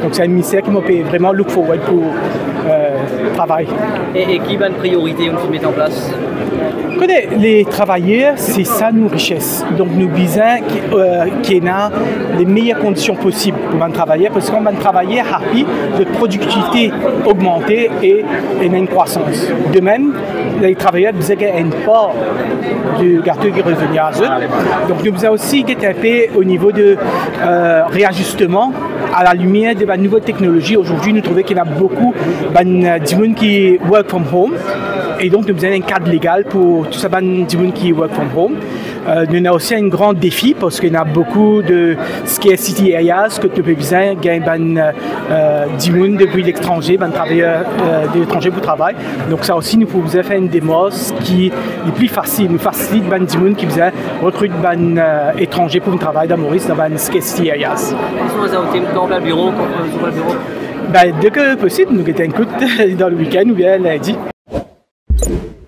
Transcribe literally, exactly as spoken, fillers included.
Donc c'est un ministère qui m'a vraiment look forward pour euh, travail. Et, et qui va une priorité on met en place? Écoutez, les travailleurs, c'est ça nos richesses. Donc nous besoin qu'il y ait les meilleures conditions possibles pour un travailleur, parce qu'on va travailler happy, de productivité augmentée et, et une croissance. De même, les travailleurs besoin qu'il y ait une part du gâteau qui revient à eux. Donc nous besoin aussi qu'il y ait un peu au niveau de euh, réajustement à la lumière de la nouvelle technologie. Aujourd'hui, nous trouvons qu'il y a beaucoup de gens qui work from home. Et donc, nous avons un cadre légal pour tout ça, les gens qui work from home. Euh, nous avons aussi un grand défi parce qu'il y a beaucoup de scarcity areas que nous avons besoin de euh, gens depuis l'étranger, des travailleurs euh, de l'étranger pour travailler. Donc, ça aussi, nous pouvons faire une démarche qui est plus facile, nous facilite les gens qui besoin recruter des euh, étrangers pour travailler dans Maurice dans les scarcity areas. Quand le bureau, quand le bureau ben, dès que possible, nous avons un coup dans le week-end ou bien lundi.